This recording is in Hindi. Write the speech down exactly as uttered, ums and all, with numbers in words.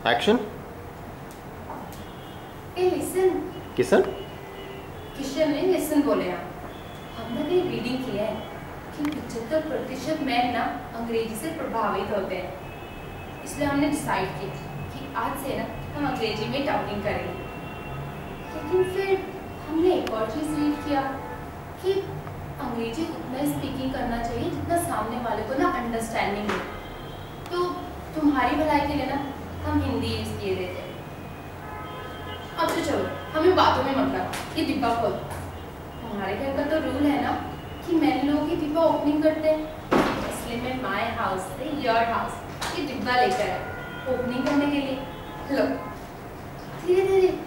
एक्शन। ए लिसन। किसन? किशन ने लिसन बोले हैं। हमने कहीं रीडिंग किया है कि पचहत्तर प्रतिशत मैन ना अंग्रेजी से प्रभावित होते हैं, इसलिए हमने डिसाइड किया कि आज से ना हम अंग्रेजी में टॉकिंग करेंगे। लेकिन फिर हमने एक और चीज़ रीड किया कि अंग्रेजी उतना स्पीकिंग करना चाहिए जितना सामने वाले को ना अंडरस्टैंडिंग हो। तो तुम्हारी भलाई के लिए ना हम हिंदी यूज़ किए देते हैं। अब तो चलो हमें बातों में मत करो, ये डिब्बा खोल। हमारे घर का तो रूल है ना कि मैन लोग ही डिब्बा ओपनिंग करते हैं, इसलिए मैं माय हाउस से योर हाउस ये डिब्बा लेकर आया ओपनिंग करने के लिए। लो धीरे धीरे